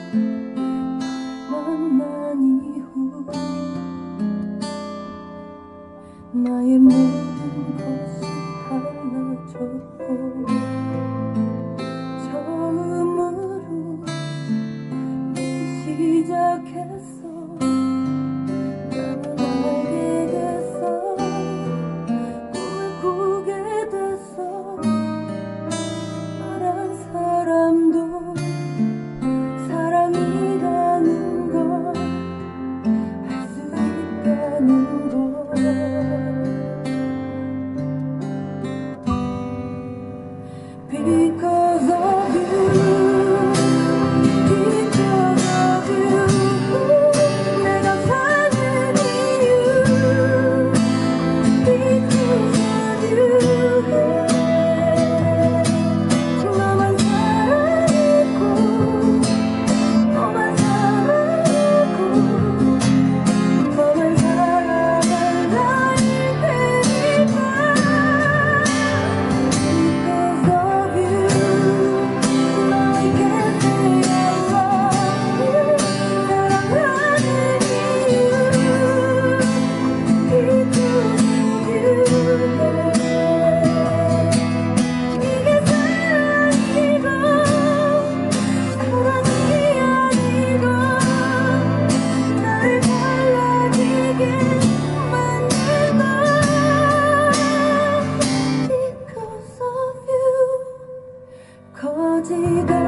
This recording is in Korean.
만난 이후 나의 모든 것이 달라졌고 처음으로 시작했어. 나는 알게 됐어. 꿈을 꾸게 됐어. 말한 사람도 사랑이라는 걸 알 수 있다는 걸. Because of you, because of you, 내가 사는 이유, because of you. 너만 사랑했고, 너만 사랑했고, 너만 사랑할 테니까. Because of you, now I can say I love you. 사랑하는 이유, because of you. 이게 사랑이고 사랑이 아니고 나를 달라지게 만든 거. Because of you, 거지가